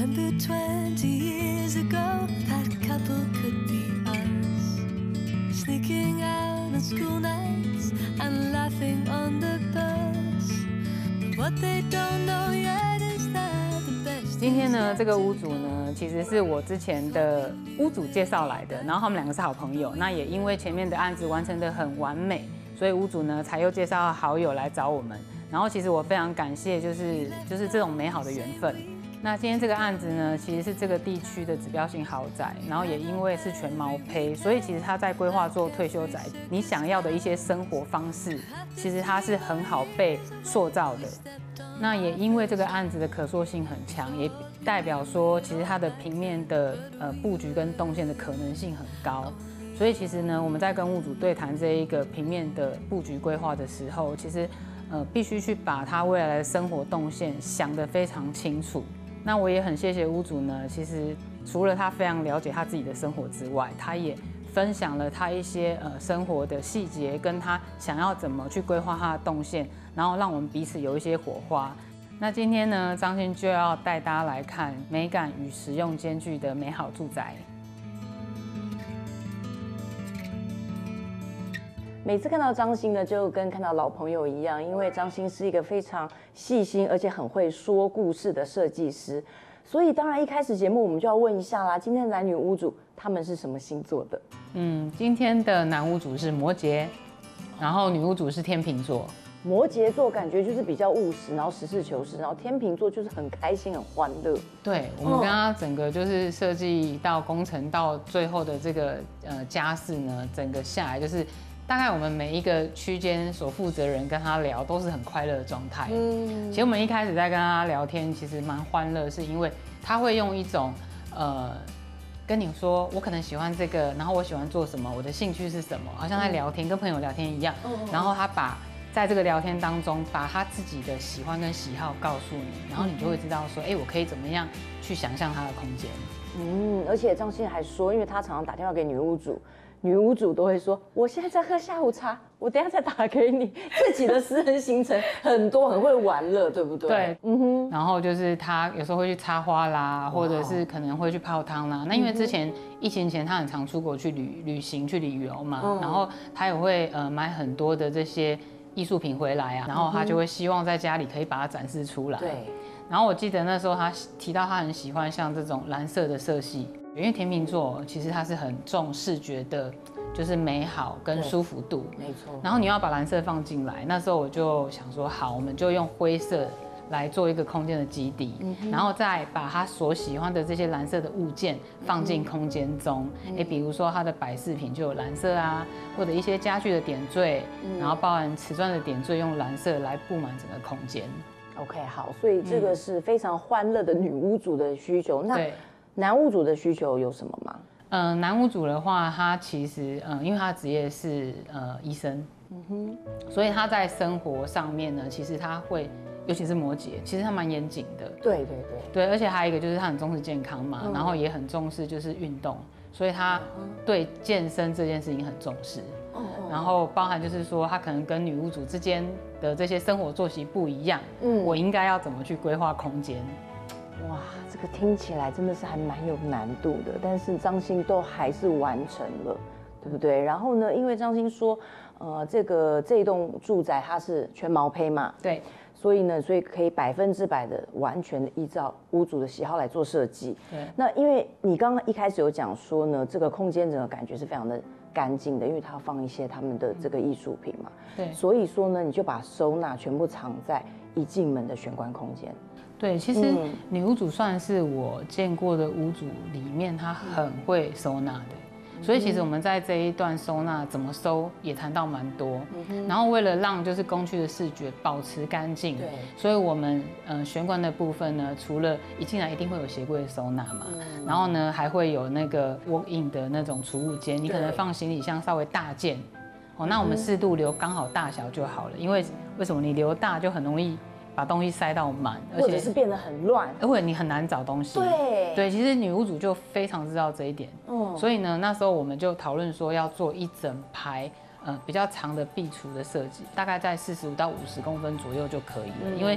Remember 20 years ago, that couple could be us. Sneaking out on school nights and laughing on the bus. But what they don't know yet is that the best. 今天呢，这个屋主呢，其实是我之前的屋主介绍来的，然后他们两个是好朋友。那也因为前面的案子完成得很完美，所以屋主呢才又介绍好友来找我们。然后其实我非常感谢，就是这种美好的缘分。那今天这个案子呢，其实是这个地区的指标性豪宅，然后也因为是全毛坯，所以其实它在规划做退休宅，你想要的一些生活方式，其实它是很好被塑造的。那也因为这个案子的可塑性很强，也代表说其实它的平面的布局跟动线的可能性很高。所以其实呢，我们在跟屋主对谈这一个平面的布局规划的时候，其实必须去把他未来的生活动线想得非常清楚。那我也很谢谢屋主呢，其实除了他非常了解他自己的生活之外，他也分享了他一些生活的细节，跟他想要怎么去规划他的动线，然后让我们彼此有一些火花。那今天呢，张欣就要带大家来看美感与实用兼具的美好住宅。 每次看到张欣呢，就跟看到老朋友一样，因为张欣是一个非常细心而且很会说故事的设计师，所以当然一开始节目我们就要问一下啦，今天的男女屋主他们是什么星座的？ 今天的男屋主是摩羯，然后女屋主是天秤座。 摩羯座感觉就是比较务实，然后实事求是，然后天秤座就是很开心、很欢乐。 对，我们跟他整个就是设计到工程到最后的这个家事呢，整个下来就是大概我们每一个区间所负责人跟他聊都是很快乐的状态。其实我们一开始在跟他聊天，其实蛮欢乐，是因为他会用一种跟你说我可能喜欢这个，然后我喜欢做什么，我的兴趣是什么，好像在聊天，跟朋友聊天一样。然后他在这个聊天当中，把他自己的喜欢跟喜好告诉你，然后你就会知道说，我可以怎么样去想象他的空间。 而且张欣还说，因为他常常打电话给女屋主，女屋主都会说，我现在在喝下午茶，我等一下再打给你。自己的私人行程很多，很会玩乐，对不对？ 对，然后就是他有时候会去插花啦，或者是可能会去泡汤啦。那因为之前疫情前他很常出国去旅行去旅游嘛，然后他也会买很多的这些艺术品回来啊，然后他就会希望在家里可以把它展示出来。 对。 然后我记得那时候他提到他很喜欢像这种蓝色的色系，因为天秤座其实他是很重视觉的，就是美好跟舒服度。 没错。 然后你要把蓝色放进来，那时候我就想说，好，我们就用灰色来做一个空间的基底，然后再把他所喜欢的这些蓝色的物件放进空间中。比如说他的摆饰品就有蓝色啊，或者一些家具的点缀，然后包含瓷砖的点缀，用蓝色来布满整个空间。 OK， 好，所以这个是非常欢乐的女屋主的需求。那男屋主的需求有什么吗？ 男屋主的话，他其实因为他的职业是医生，所以他在生活上面呢，其实他会，尤其是摩羯，其实他蛮严谨的。对，而且还有一个就是他很重视健康嘛，然后也很重视就是运动，所以他对健身这件事情很重视。然后包含就是说，他可能跟女屋主之间的这些生活作息不一样，我应该要怎么去规划空间？ 哇，这个听起来真的是还蛮有难度的，但是张欣都还是完成了，对不对？然后呢，因为张欣说，这一栋住宅它是全毛坯嘛， 对， 所以可以100%的完全的依照屋主的喜好来做设计。 对， 那因为你刚刚一开始有讲说呢，这个空间整个感觉是非常的干净的，因为它要放一些他们的这个艺术品嘛。 对， 所以说呢，你就把收纳全部藏在一进门的玄关空间。 对，其实女屋主算是我见过的屋主里面，她很会收纳的。所以其实我们在这一段收纳怎么收也谈到蛮多。然后为了让就是公区的视觉保持干净，所以我们玄关的部分呢，除了一进来一定会有鞋柜的收纳嘛，然后呢还会有那个 walk-in 的那种储物间，你可能放行李箱稍微大件，那我们适度留刚好大小就好了。因为为什么你留大就很容易把东西塞到满， 而且是变得很乱， 或者你很难找东西。对，其实女屋主就非常知道这一点。所以呢，那时候我们就讨论说要做一整排比较长的壁橱的设计，大概在45到50公分左右就可以了。因为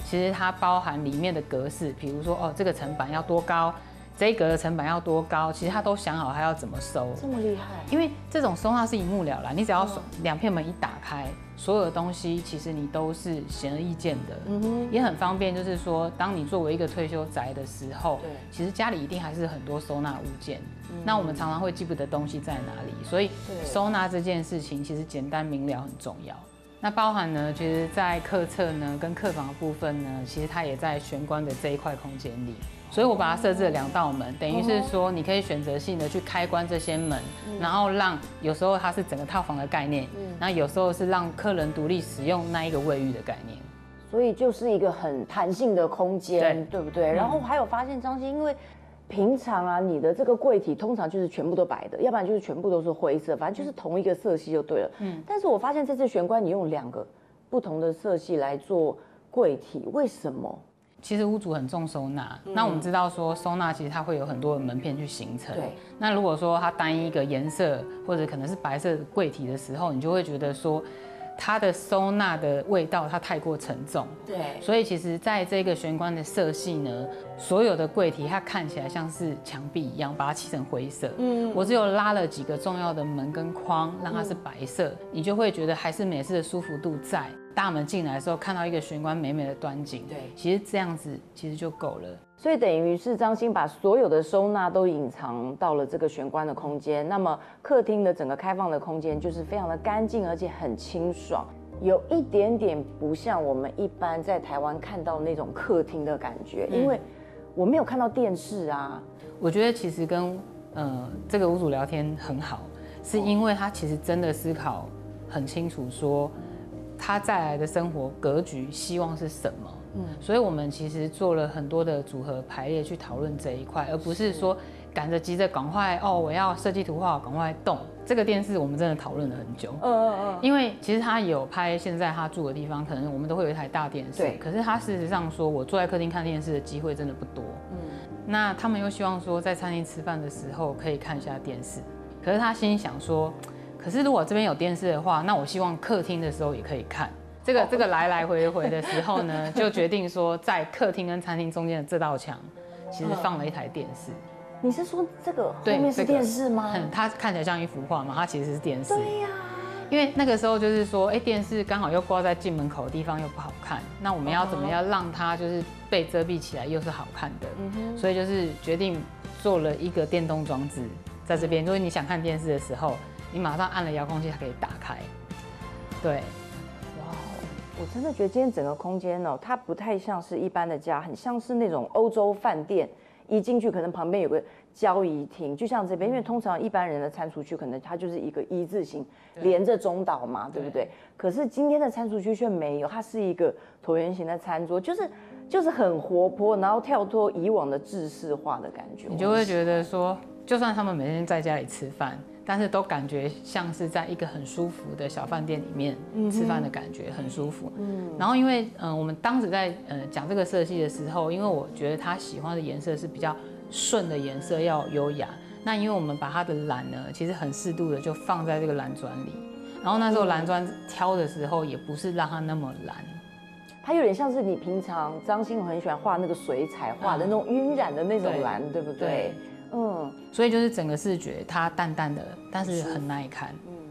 其实它包含里面的格式，比如说哦，这个层板要多高，这一格的层板要多高，其实它都想好它要怎么收。 这么厉害？ 因为这种收纳是一目了然，你只要2片门一打开，所有的东西其实你都是显而易见的，也很方便。就是说，当你作为一个退休宅的时候，其实家里一定还是很多收纳物件。那我们常常会记不得东西在哪里，所以收纳这件事情其实简单明了很重要。那包含呢，其实在客侧呢跟客房的部分呢，其实它也在玄关的这一块空间里。所以我把它设置了2道门，等于是说你可以选择性的去开关这些门，然后让有时候它是整个套房的概念，然后有时候是让客人独立使用那一个卫浴的概念。 所以就是一个很弹性的空间，对不对？然后还有发现张欣，因为平常啊，你的这个柜体通常就是全部都白的，要不然就是全部都是灰色，反正就是同一个色系就对了。但是我发现这次玄关你用2个不同的色系来做柜体，为什么？ 其实屋主很重收纳，那我们知道说收纳其实它会有很多的门片去形成。对。那如果说它单一个颜色或者可能是白色的柜体的时候，你就会觉得说它的收纳的味道它太过沉重。对。所以其实在这个玄关的色系呢，所有的柜体它看起来像是墙壁一样，把它漆成灰色。我只有拉了几个重要的门跟框，让它是白色，你就会觉得还是美式的舒服度在。大门进来的时候，看到一个玄关美美的端景，对，其实这样子其实就够了。 所以等于是张欣把所有的收纳都隐藏到了这个玄关的空间，那么客厅的整个开放的空间就是非常的干净，而且很清爽，有一点点不像我们一般在台湾看到那种客厅的感觉，因为我没有看到电视啊。 我觉得其实跟这个屋主聊天很好，是因为他其实真的思考很清楚说。他再来的生活格局希望是什么？所以我们其实做了很多的组合排列去讨论这一块，而不是说赶着急着赶快我要设计图画赶快动。这个电视我们真的讨论了很久，因为其实他有拍现在他住的地方，可能我们都会有一台大电视，可是他事实上说我坐在客厅看电视的机会真的不多，那他们又希望说在餐厅吃饭的时候可以看一下电视，可是他心想说。可是如果这边有电视的话，那我希望客厅的时候也可以看。这个来来回回的时候呢，就决定说在客厅跟餐厅中间的这道墙，其实放了一台电视。 你是说这个后面是电视吗？ 它看起来像一幅画嘛，它其实是电视。 对呀。 因为那个时候就是说，电视刚好又挂在进门口的地方又不好看，那我们要怎么样让它就是被遮蔽起来又是好看的？所以就是决定做了一个电动装置在这边，所以你想看电视的时候。你马上按了遥控器，它可以打开。对， 哇，我真的觉得今天整个空间哦，它不太像是一般的家，很像是那种欧洲饭店。一进去可能旁边有个交谊厅，就像这边，因为通常一般人的餐厨区可能它就是一个一字形连着中岛嘛，对不对？可是今天的餐厨区却没有，它是一个椭圆形的餐桌，就是很活泼，然后跳脱以往的制式化的感觉。 你就会觉得说，就算他们每天在家里吃饭。但是都感觉像是在一个很舒服的小饭店里面吃饭的感觉，很舒服。然后因为我们当时在讲这个设计的时候，因为我觉得他喜欢的颜色是比较顺的颜色，要优雅。那因为我们把它的蓝呢，其实很适度的就放在这个蓝砖里。然后那时候蓝砖挑的时候，也不是让它那么蓝， 它有点像是你平常张欣很喜欢画那个水彩画的那种晕染的那种蓝，对不对？ 所以就是整个视觉它淡淡的，但是很耐看。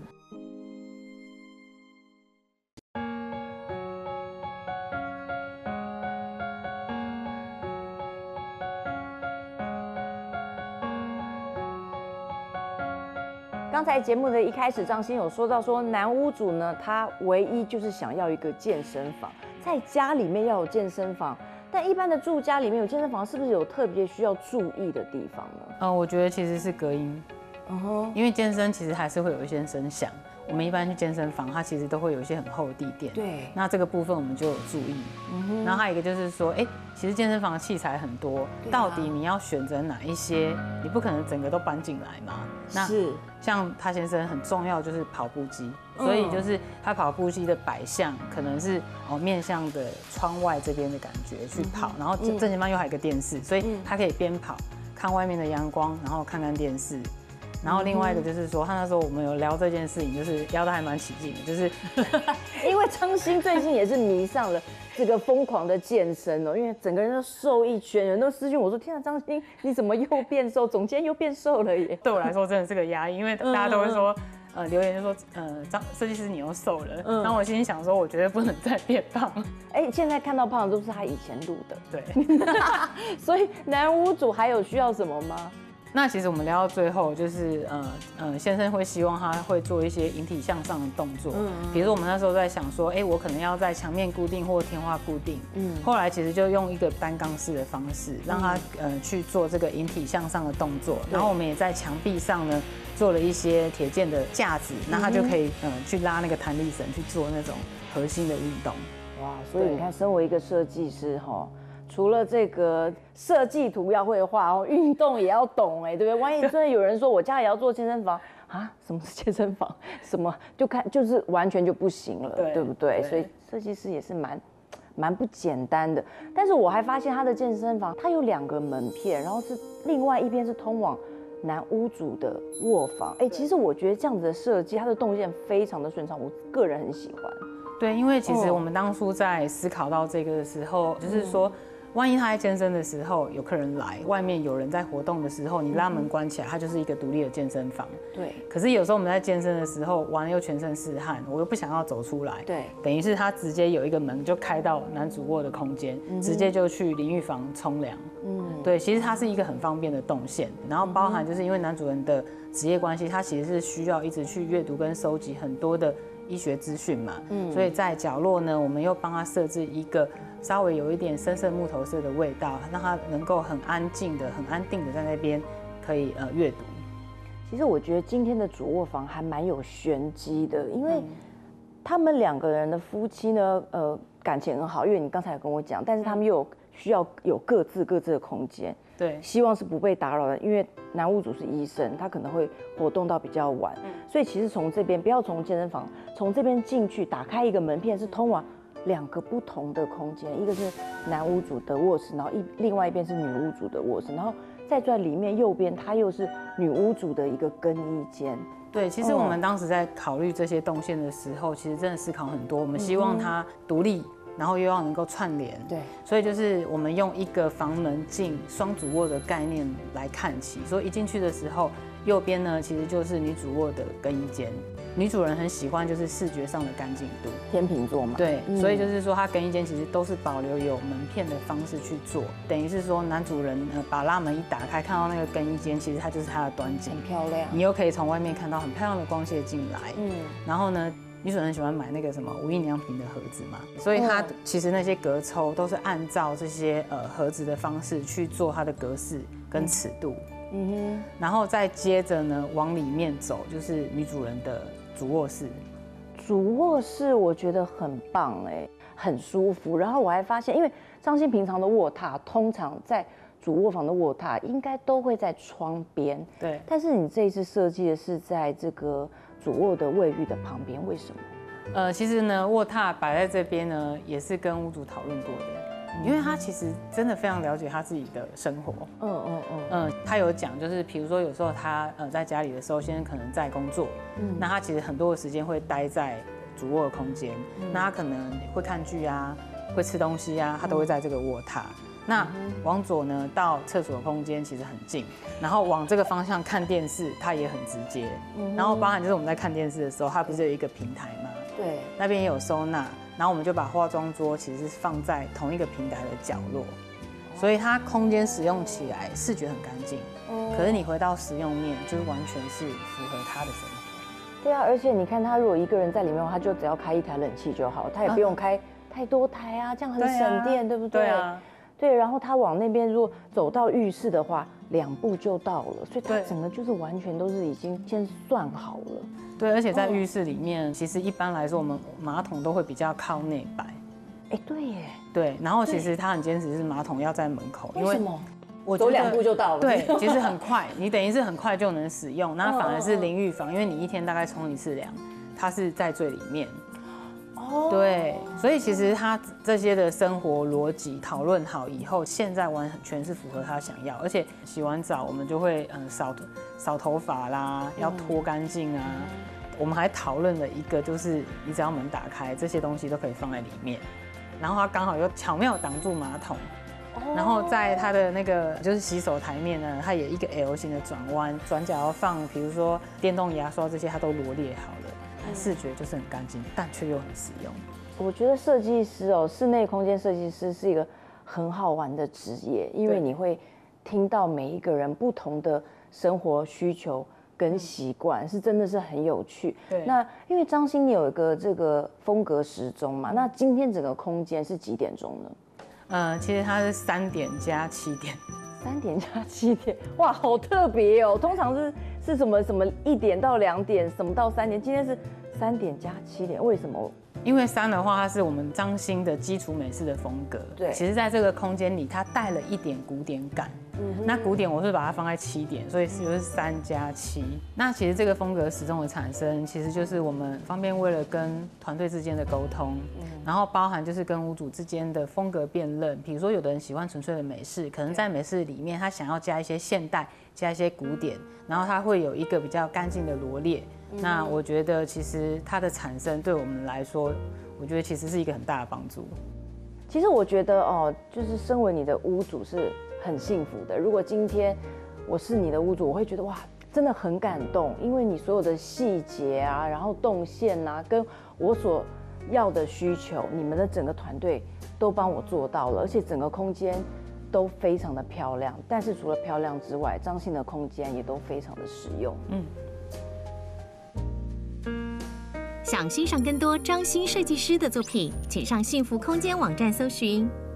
刚才节目的一开始，张欣有说到说男屋主呢，他唯一就是想要一个健身房，在家里面要有健身房。但一般的住家里面有健身房，是不是有特别需要注意的地方呢？ 我觉得其实是隔音，因为健身其实还是会有一些声响。我们一般去健身房，它其实都会有一些很厚的地垫。对，那这个部分我们就有注意。然后还有一个就是说，其实健身房的器材很多，到底你要选择哪一些？你不可能整个都搬进来嘛。那像他先生很重要就是跑步机，所以就是他跑步机的摆向可能是面向的窗外这边的感觉去跑，然后正前方又还有一个电视，所以他可以边跑看外面的阳光，然后看看电视。 然后另外一个就是说，他那时候我们有聊这件事情，就是聊得还蛮起劲的，就是因为张欣最近也是迷上了这个疯狂的健身哦，因为整个人都瘦一圈，人都私讯我说：“天啊，张欣你怎么又变瘦？总监又变瘦了耶！” 对我来说真的是个压力，因为大家都会说。留言就说，设计师你又瘦了，然后我心里想说，我绝对不能再变胖。 现在看到胖的都是他以前录的， 对。 所以男屋主还有需要什么吗？ 那其实我们聊到最后，就是先生会希望他会做一些引体向上的动作，比如说我们那时候在想说，我可能要在墙面固定或天花固定，后来其实就用一个单杠式的方式，让他去做这个引体向上的动作，然后我们也在墙壁上呢做了一些铁件的架子，那他就可以去拉那个弹力绳去做那种核心的运动。 哇，所以你看，身为一个设计师哈。除了这个设计图要会画哦，运动也要懂对不对？万一真的有人说我家也要做健身房啊，什么是健身房？什么就是完全就不行了，对不对？所以设计师也是蛮不简单的。但是我还发现他的健身房，它有2个门片，然后是另外一边是通往男屋主的卧房。其实我觉得这样子的设计，它的动线非常的顺畅，我个人很喜欢。 对，因为其实我们当初在思考到这个的时候，就是说。万一他在健身的时候有客人来，外面有人在活动的时候，你拉门关起来，它就是一个独立的健身房。 对。 可是有时候我们在健身的时候，完了又全身是汗，我又不想要走出来。 对。 等于是他直接有一个门就开到男主卧的空间，直接就去淋浴房冲凉。对，其实它是一个很方便的动线，然后包含就是因为男主人的职业关系，他其实是需要一直去阅读跟收集很多的医学资讯嘛。所以在角落呢，我们又帮他设置一个。稍微有一点深色木头色的味道，让他能够很安静的、很安定的在那边可以阅读。 其实我觉得今天的主卧房还蛮有玄机的，因为他们2个人的夫妻呢，感情很好，因为你刚才有跟我讲，但是他们又需要有各自的空间， 对， 希望是不被打扰的，因为男屋主是医生，他可能会活动到比较晚，所以其实从这边不要从健身房，从这边进去，打开一个门片是通往。2个不同的空间，一个是男屋主的卧室，然后另外一边是女屋主的卧室，然后再在里面右边，它又是女屋主的一个更衣间。 对，其实我们当时在考虑这些动线的时候，其实真的思考很多。我们希望它独立，然后又要能够串联。 对， 所以就是我们用一个房门进双主卧的概念来看起，所以一进去的时候，右边呢其实就是女主卧的更衣间。女主人很喜欢就是视觉上的干净度， 天秤座嘛， 对，所以就是说它更衣间其实都是保留有门片的方式去做，等于是说男主人把拉门一打开，看到那个更衣间，其实它就是他的端景， 很漂亮， 你又可以从外面看到很漂亮的光线进来，然后呢，女主人很喜欢买那个什么无印良品的盒子嘛，所以它其实那些隔抽都是按照这些盒子的方式去做它的格式跟尺度，然后再接着呢往里面走，就是女主人的。主卧室， 主卧室我觉得很棒很舒服。然后我还发现，因为张欣平常的卧榻，通常在主卧房的卧榻应该都会在窗边， 对。 但是你这一次设计的是在这个主卧的卫浴的旁边，为什么？ 其实呢，卧榻摆在这边呢，也是跟屋主讨论过的，因为他其实真的非常了解他自己的生活。他有讲，就是比如说有时候他在家里的时候，先生可能在工作，那他其实很多的时间会待在主卧的空间，那他可能会看剧啊，会吃东西啊，他都会在这个卧榻。那往左呢，到厕所空间其实很近，然后往这个方向看电视，它也很直接。然后包含就是我们在看电视的时候，它不是有一个平台吗？ 对， 那边也有收纳，然后我们就把化妆桌其实是放在同一个平台的角落，所以它空间使用起来视觉很干净。可是你回到实用面，就是完全是符合他的生活。 对啊，而且你看他如果一个人在里面，他就只要开1台冷气就好，他也不用开太多台啊，这样很省电，对不对？ 对啊。 对，然后他往那边如果走到浴室的话，2步就到了，所以他整个就是完全都是已经先算好了。 对，而且在浴室里面，其实一般来说我们马桶都会比较靠内摆。 对耶。 对，然后其实他很坚持是马桶要在门口， 为什么？ 我走2步就到了。 对，其实很快，你等于是很快就能使用，那反而是淋浴房，因为你一天大概冲1次凉，它是在最里面。 对，所以其实他这些的生活逻辑讨论好以后，现在完全是符合他想要，而且洗完澡我们就会扫头发啦，要拖干净啊。我们还讨论了一个，就是你只要门打开，这些东西都可以放在里面，然后它刚好又巧妙挡住马桶。然后在它的那个就是洗手台面呢，它有一个 L 型的转弯，转角要放，比如说电动牙刷这些，它都罗列好了，视觉就是很干净，但却又很实用。 我觉得设计师哦，室内空间设计师是一个很好玩的职业，因为你会听到每一个人不同的生活需求跟习惯，是真的是很有趣。 对， 那因为张欣你有一个这个风格时钟嘛，那今天整个空间是几点钟呢？ 其实它是3点加7点 ，3点加7点，哇，好特别哦！通常是什么1点到2点，什么到3点，今天是3点加7点，为什么？ 因为3的话，它是我们张欣的基础美式的风格。 对， 其实在这个空间里，它带了一点古典感。那古典我是把它放在7点，所以就是3加7。那其实这个风格始终的产生，其实就是我们方便为了跟团队之间的沟通，然后包含就是跟屋主之间的风格辨认。比如说有的人喜欢纯粹的美式，可能在美式里面他想要加一些现代，加一些古典，然后它会有一个比较干净的罗列。那我觉得其实它的产生对我们来说，我觉得其实是一个很大的帮助。 其实我觉得哦，就是身为你的屋主是很幸福的。如果今天我是你的屋主，我会觉得哇，真的很感动，因为你所有的细节啊，然后动线啊，跟我所要的需求，你们的整个团队都帮我做到了，而且整个空间都非常的漂亮。但是除了漂亮之外，张欣的空间也都非常的实用。 想欣赏更多张欣设计师的作品，请上幸福空间网站搜寻。